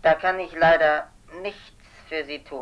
Da kann ich leider nichts für Sie tun.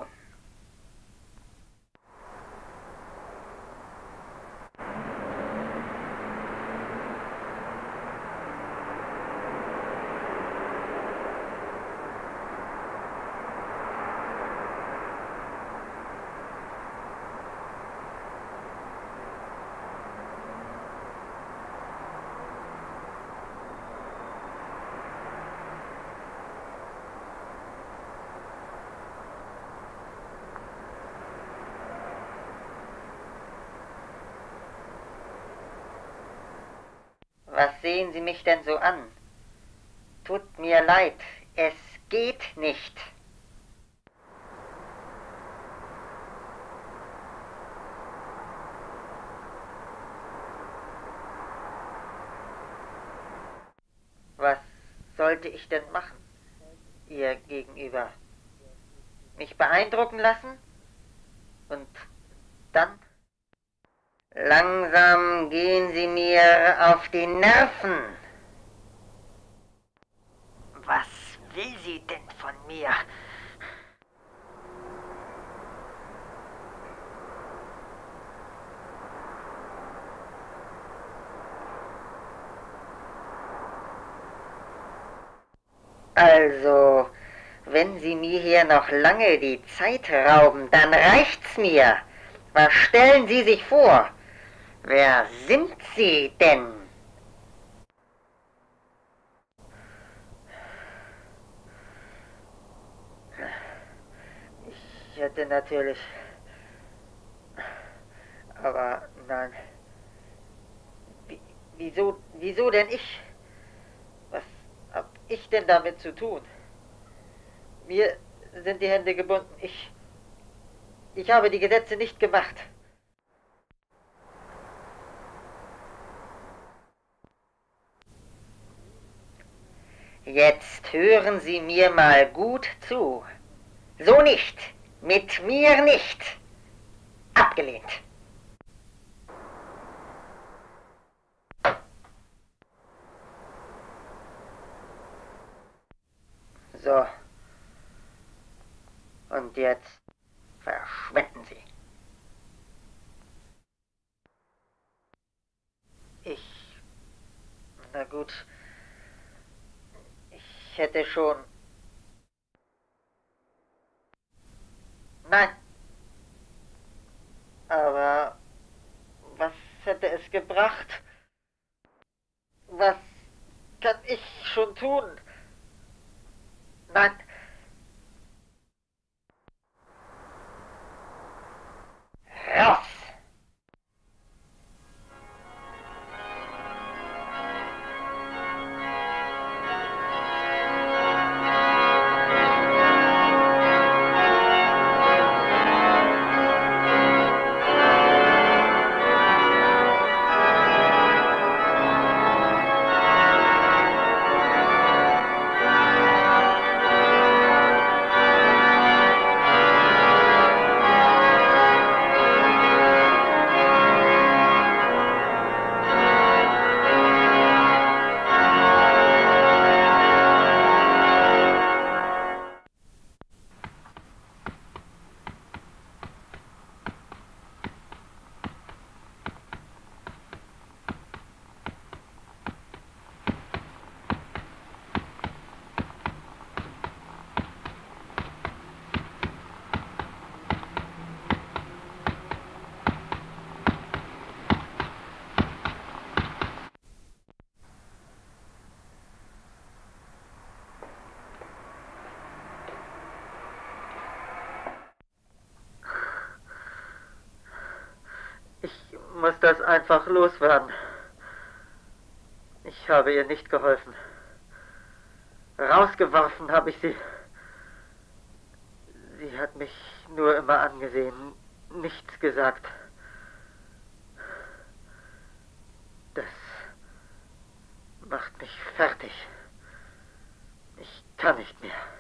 Was sehen Sie mich denn so an? Tut mir leid, es geht nicht. Was sollte ich denn machen, Ihr Gegenüber? Mich beeindrucken lassen? Und dann? Langsam gehen Sie mir auf die Nerven. Was will sie denn von mir? Also, wenn Sie mir hier noch lange die Zeit rauben, dann reicht's mir. Was stellen Sie sich vor? Wer sind Sie denn? Ich hätte natürlich... Aber nein. Wieso denn ich? Was hab ich denn damit zu tun? Mir sind die Hände gebunden. Ich habe die Gesetze nicht gemacht. Jetzt hören Sie mir mal gut zu. So nicht. Mit mir nicht. Abgelehnt. So. Und jetzt verschwinden Sie. Na gut. Ich hätte schon... Nein. Aber was hätte es gebracht? Was kann ich schon tun? Nein. Raus! Ich muss das einfach loswerden. Ich habe ihr nicht geholfen. Rausgeworfen habe ich sie. Sie hat mich nur immer angesehen, nichts gesagt. Das macht mich fertig. Ich kann nicht mehr.